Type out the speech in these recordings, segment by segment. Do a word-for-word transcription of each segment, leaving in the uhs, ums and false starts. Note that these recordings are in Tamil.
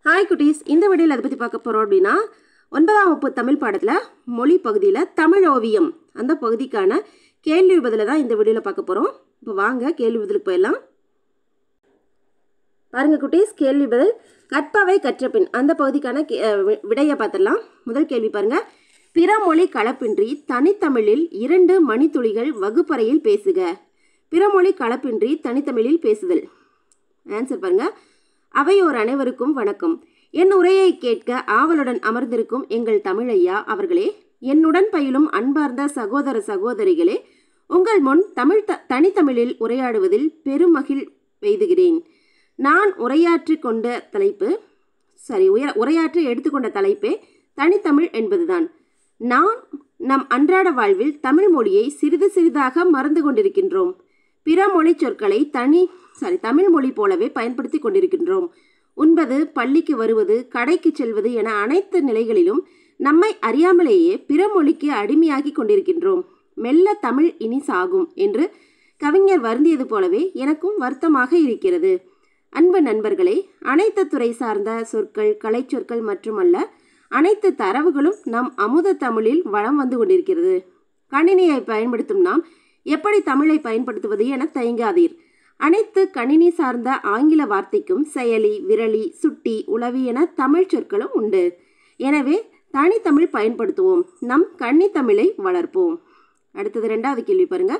ஹாய் குட்டீஸ், இந்த வீடியோவில் அதை பற்றி பார்க்க போகிறோம். அப்படின்னா ஒன்பதாம் வகுப்பு தமிழ் பாடத்தில் மொழி பகுதியில் தமிழ் ஓவியம் அந்த பகுதிக்கான கேள்வி பதிலை தான் இந்த வீடியோவில் பார்க்க போகிறோம். இப்போ வாங்க கேள்வி பதிலுக்கு போயிடலாம். பாருங்கள் குட்டீஸ், கேள்வி பதில் கற்பவை கற்றபின் அந்த பகுதிக்கான விடையை பார்த்துடலாம். முதல் கேள்வி பாருங்கள். பிற மொழி கலப்பின்றி தனித்தமிழில் இரண்டு மணித்துளிகள் வகுப்பறையில் பேசுக. பிறமொழி கலப்பின்றி தனித்தமிழில் பேசுதல். ஆன்சர் பாருங்கள். அவையோர் அனைவருக்கும் வணக்கம். என் உரையை கேட்க ஆவலுடன் அமர்ந்திருக்கும் எங்கள் தமிழையா அவர்களே, என்னுடன் பயிலும் அன்பார்ந்த சகோதர சகோதரிகளே, உங்கள் முன் தமிழ் த தனித்தமிழில் உரையாடுவதில் பெருமகிழ் பெய்துகிறேன். நான் உரையாற்றி கொண்ட தலைப்பு சரி உய உரையாற்றி எடுத்துக்கொண்ட தலைப்பே தனித்தமிழ் என்பதுதான். நான் நம் அன்றாட வாழ்வில் தமிழ் மொழியை சிறிது சிறிதாக மறந்து கொண்டிருக்கின்றோம். பிற மொழி சொற்களை தனி சாரி தமிழ் மொழி போலவே பயன்படுத்தி கொண்டிருக்கின்றோம். உண்பது, பள்ளிக்கு வருவது, கடைக்கு செல்வது என அனைத்து நிலைகளிலும் நம்மை அறியாமலேயே பிற மொழிக்கு அடிமையாகி கொண்டிருக்கின்றோம். மெல்ல தமிழ் இனி சாகும் என்று கவிஞர் வருந்தியது போலவே எனக்கும் வருத்தமாக இருக்கிறது. அன்பு நண்பர்களே, அனைத்து துறை சார்ந்த சொற்கள், கலை சொற்கள் மட்டுமல்ல, அனைத்து தரவுகளும் நம் அமுத தமிழில் வளம் வந்து கொண்டிருக்கிறது. கணினியை பயன்படுத்தும் நாம் எப்படி தமிழை பயன்படுத்துவது என தயங்காதீர். அனைத்து கணினி சார்ந்த ஆங்கில வார்த்தைக்கும் செயலி, விரலி, சுட்டி, உளவி என தமிழ் சொற்களும் உண்டு. எனவே தனித்தமிழ் பயன்படுத்துவோம், நம் கன்னி தமிழை வளர்ப்போம். அடுத்தது ரெண்டாவது கேள்வி பாருங்க.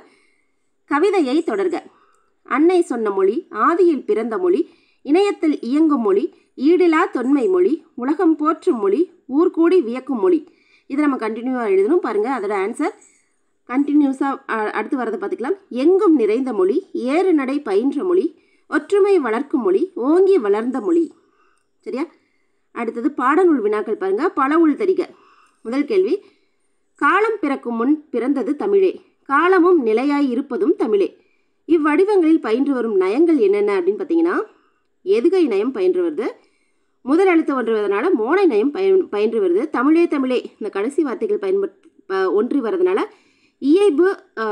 கவிதையை தொடர்க. அன்னை சொன்ன மொழி, ஆதியில் பிறந்த மொழி, இணையத்தில் இயங்கும் மொழி, ஈடிலா தொன்மை மொழி, உலகம் போற்றும் மொழி, ஊர்கூடி வியக்கும் மொழி. இதை நம்ம கண்டினியூவாக எழுதணும். பாருங்கள், அதோட ஆன்சர் கண்டினியூஸாக அடுத்து வரதை பார்த்துக்கலாம். எங்கும் நிறைந்த மொழி, ஏறு நடை பயின்ற மொழி, ஒற்றுமை வளர்க்கும் மொழி, ஓங்கி வளர்ந்த மொழி. சரியா? அடுத்தது பாடநூல் வினாக்கள் பாருங்கள். பல உள் தெரிக. முதல் கேள்வி. காலம் பிறக்கும் முன் பிறந்தது தமிழே, காலமும் நிலையாய் இருப்பதும் தமிழே. இவ்வடிவங்களில் பயின்று வரும் நயங்கள் என்னென்ன அப்படின்னு பார்த்தீங்கன்னா, எதுகை நயம் பயின்று வருது, முதல் எழுத்து ஒன்று வருவதனால மோனை நயம் பயன் பயின்று வருது, தமிழே தமிழே இந்த கடைசி வார்த்தைகள் பயன்படுத்த ஒன்றி வர்றதுனால இயைபு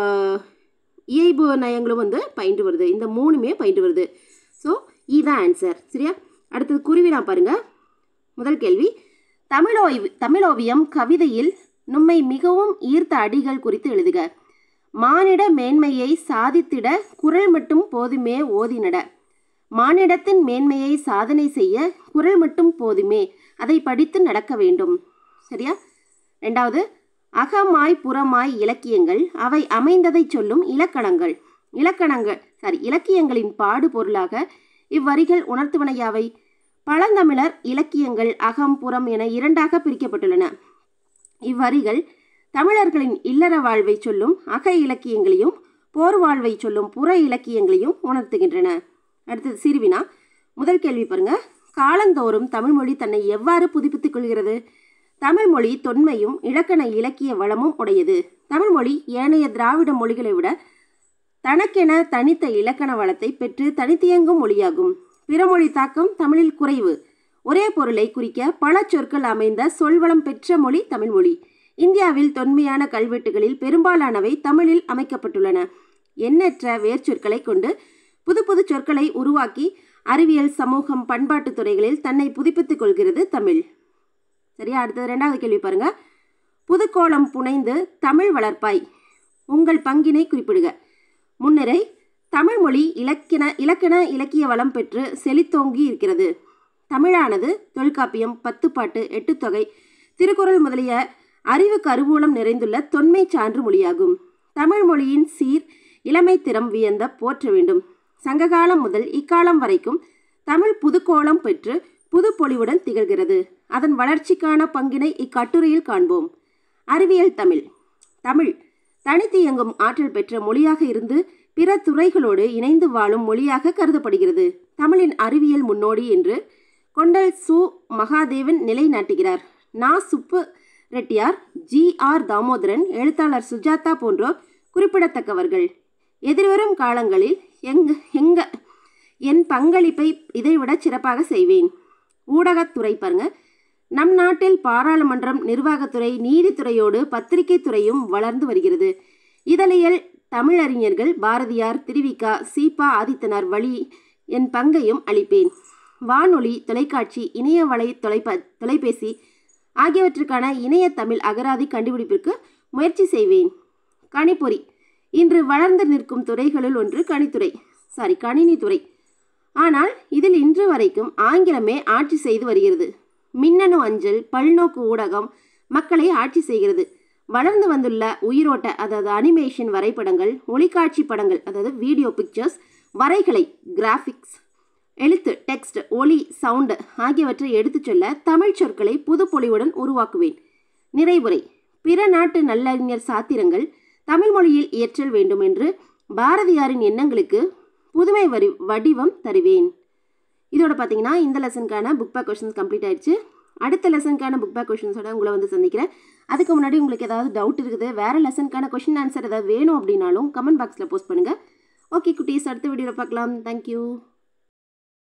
இயைபு நயங்களும் வந்து பயின்று வருது. இந்த மூணுமே பயின்று வருது. ஸோ இதுதான் ஆன்சர். சரியா? அடுத்தது குருவினா பாருங்கள். முதல் கேள்வி. தமிழோவி தமிழோவியம் கவிதையில் நம்மை மிகவும் ஈர்த்த அடிகள் குறித்து எழுதுக. மானிட மேன்மையை சாதித்திட குரல் மட்டும் போதுமே ஓதினட. மானிடத்தின் மேன்மையை சாதனை செய்ய குரல் மட்டும் போதுமே, அதை படித்து நடக்க வேண்டும். சரியா? ரெண்டாவது. அகமாய் புறமாய் இலக்கியங்கள், அவை அமைந்ததை சொல்லும் இலக்கணங்கள். இலக்கணங்கள் சாரி இலக்கியங்களின் பாடு பொருளாக இவ்வரிகள் உணர்த்துவனையாவை. பழந்தமிழர் இலக்கியங்கள் அகம் புறம் என இரண்டாக பிரிக்கப்பட்டுள்ளன. இவ்வரிகள் தமிழர்களின் இல்லற வாழ்வை சொல்லும் அக இலக்கியங்களையும் போர் வாழ்வை சொல்லும் புற இலக்கியங்களையும் உணர்த்துகின்றன. அடுத்தது சிறுவினா. முதல் கேள்வி பாருங்க. காலந்தோறும் தமிழ்மொழி தன்னை எவ்வாறு புதுப்பித்துக் கொள்கிறது? தமிழ்மொழி தொன்மையும் இலக்கண இலக்கிய வளமும் உடையது. தமிழ்மொழி ஏனைய திராவிட மொழிகளை விட தனக்கென தனித்த இலக்கண வளத்தை பெற்று தனித்தியங்கும் மொழியாகும். பிறமொழி தாக்கம் தமிழில் குறைவு. ஒரே பொருளை குறிக்க பல சொற்கள் அமைந்த சொல்வளம் பெற்ற மொழி தமிழ்மொழி. இந்தியாவில் தொன்மையான கல்வெட்டுகளில் பெரும்பாலானவை தமிழில் அமைக்கப்பட்டுள்ளன. எண்ணற்ற வேர்ச்சொற்களை கொண்டு புது புது சொற்களை உருவாக்கி அறிவியல், சமூகம், பண்பாட்டு துறைகளில் தன்னை புதுப்பித்துக் கொள்கிறது தமிழ். சரியா? அடுத்தது ரெண்டாவது கேள்வி பாருங்க. புதுக்கோளம் புனைந்து தமிழ் வளர்ப்பாய், உங்கள் பங்கினை குறிப்பிடுக. முன்னிறை. தமிழ்மொழி இலக்கண இலக்கண இலக்கிய வளம் பெற்று செழித்தோங்கி இருக்கிறது. தமிழானது தொல்காப்பியம், பத்துப்பாட்டு, எட்டுத்தொகை, திருக்குறள் முதலிய அறிவு கருவூலம் நிறைந்துள்ள தொன்மை சான்று மொழியாகும். தமிழ் மொழியின் சீர் இளமை திறம் வியந்த போற்ற வேண்டும். சங்ககாலம் முதல் இக்காலம் வரைக்கும் தமிழ் புதுக்கோளம் பெற்று புது பொலிவுடன் திகழ்கிறது. அதன் வளர்ச்சிக்கான பங்கினை இக்கட்டுரையில் காண்போம். அறிவியல் தமிழ். தமிழ் தனித்து இயங்கும் ஆற்றல் பெற்ற மொழியாக இருந்து பிற துறைகளோடு இணைந்து வாழும் மொழியாக கருதப்படுகிறது. தமிழின் அறிவியல் முன்னோடி என்று கொண்டல் சு மகாதேவன் நிலைநாட்டுகிறார். நா சுப்பு ரெட்டியார், ஜி ஆர் தாமோதரன், எழுத்தாளர் சுஜாதா போன்றோர் குறிப்பிடத்தக்கவர்கள். எதிர்வரும் காலங்களில் எங்க எங்க என் பங்களிப்பை இதைவிட சிறப்பாக செய்வேன். ஊடகத்துறை பாருங்க. நம் நாட்டில் பாராளுமன்றம், நிர்வாகத்துறை, நீதித்துறையோடு பத்திரிகை துறையும் வளர்ந்து வருகிறது. இதழியல் தமிழறிஞர்கள் பாரதியார், திருவிக்கா, சீபா ஆதித்தனார் வழி என் பங்கையும் அளிப்பேன். வானொலி, தொலைக்காட்சி, இணைய வலை தொலைப தொலைபேசி ஆகியவற்றுக்கான இணைய தமிழ் அகராதி கண்டுபிடிப்பிற்கு முயற்சி செய்வேன். கணிப்பொறி இன்று வளர்ந்து நிற்கும் துறைகளுள் ஒன்று கணித்துறை சாரி கணினித்துறை. ஆனால் இதில் இன்று வரைக்கும் ஆங்கிலமே ஆட்சி செய்து வருகிறது. மின்னணு அஞ்சல், பல்நோக்கு ஊடகம் மக்களை ஆட்சி செய்கிறது. வளர்ந்து வந்துள்ள உயிரோட்ட அதாவது அனிமேஷன் வரைபடங்கள், ஒளிக்காட்சி படங்கள் அதாவது வீடியோ பிக்சர்ஸ், வரைகலை கிராஃபிக்ஸ், எழுத்து டெக்ஸ்ட், ஒலி சவுண்டு ஆகியவற்றை எடுத்துச் சொல்ல தமிழ் சொற்களை புதுப்பொலிவுடன் உருவாக்குவேன். நிறைவுரை பிற நாட்டு நல்லறிஞர் சாத்திரங்கள் தமிழ் மொழியில் இயற்றல் வேண்டும் என்று பாரதியாரின் எண்ணங்களுக்கு புதுமை வரி வடிவம் தருவேன். இதோட பார்த்தீங்கன்னா இந்த லெசனுக்கான புக் பேக் கொஷின்ஸ் கம்ப்ளீட் ஆயிடுச்சு. அடுத்த லெசனுக்கான புக் பேக் கொஷின்ஸோட உங்களை வந்து சந்திக்கிறேன். அதுக்கு முன்னாடி உங்களுக்கு ஏதாவது டவுட் இருக்குது, வேறு லெசனுக்கான கொஷின் ஆன்சர் ஏதாவது வேணும் அப்படின்னாலும் கமெண்ட் பாக்ஸில் போஸ்ட் பண்ணுங்கள். ஓகே குட்டீஸ், அடுத்த வீடியோவில் பார்க்கலாம். தேங்க்யூ.